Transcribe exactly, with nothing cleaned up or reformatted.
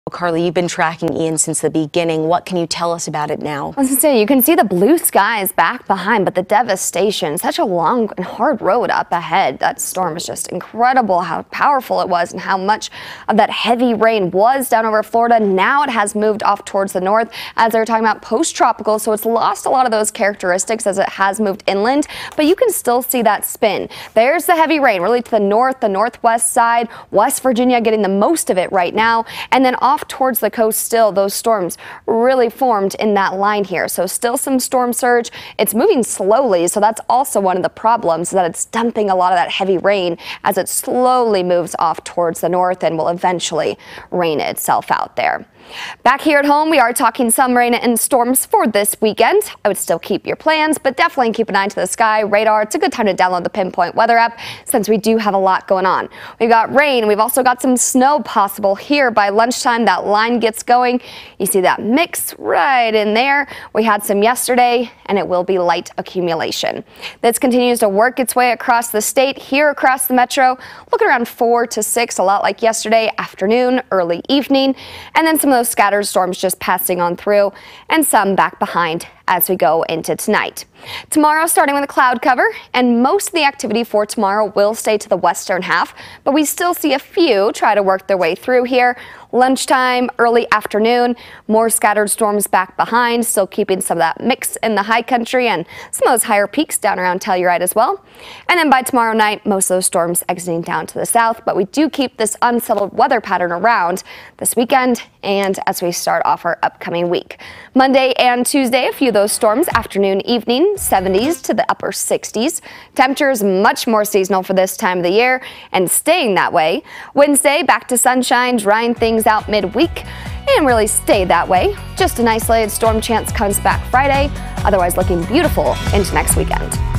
Carly, you've been tracking Ian since the beginning. What can you tell us about it now? I was going to say, you can see the blue skies back behind, but the devastation, such a long and hard road up ahead. That storm is just incredible how powerful it was and how much of that heavy rain was down over Florida. Now it has moved off towards the north, as they were talking about post-tropical, so it's lost a lot of those characteristics as it has moved inland, but you can still see that spin. There's the heavy rain really to the north, the northwest side, West Virginia getting the most of it right now, and then off towards the coast still, those storms really formed in that line here. So still some storm surge. It's moving slowly, so that's also one of the problems, that it's dumping a lot of that heavy rain as it slowly moves off towards the north and will eventually rain itself out there. Back here at home, we are talking some rain and storms for this weekend. I would still keep your plans, but definitely keep an eye to the sky radar. It's a good time to download the Pinpoint Weather app since we do have a lot going on. We've got rain. We've also got some snow possible here by lunchtime. That line gets going. You see that mix right in there. We had some yesterday, and it will be light accumulation. This continues to work its way across the state. Here across the metro, looking around four to six, a lot like yesterday, afternoon, early evening, and then some of those scattered storms just passing on through and some back behind as we go into tonight. Tomorrow, starting with a cloud cover, and most of the activity for tomorrow will stay to the western half, but we still see a few try to work their way through here. Lunchtime, early afternoon, more scattered storms back behind, still keeping some of that mix in the high country and some of those higher peaks down around Telluride as well. And then by tomorrow night, most of those storms exiting down to the south, but we do keep this unsettled weather pattern around this weekend and as we start off our upcoming week. Monday and Tuesday, a few of those storms afternoon, evening, seventies to the upper sixties. Temperatures much more seasonal for this time of the year and staying that way. Wednesday, back to sunshine, drying things out midweek and really stay that way. Just an isolated storm chance comes back Friday, otherwise looking beautiful into next weekend.